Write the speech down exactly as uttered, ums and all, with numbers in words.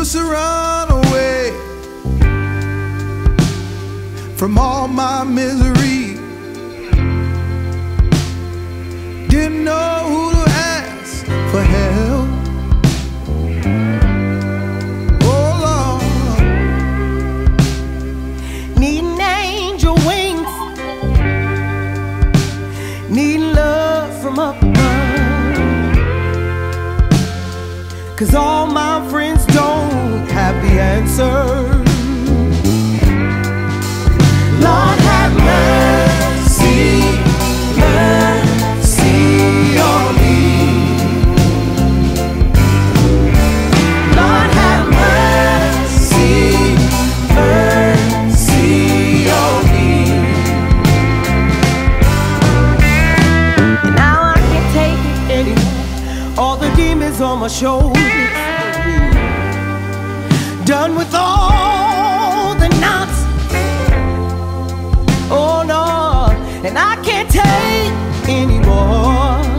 used to run away from all my misery. Didn't know who to ask for help. Oh Lord, needing angel wings, needing love from up above, 'cause all my friends don't have the answers. Lord have mercy, mercy on me. Lord have mercy, mercy on me. Now I can't take it anymore, all the demons on my shoulders, done with all the nonsense. Oh no, and I can't take anymore.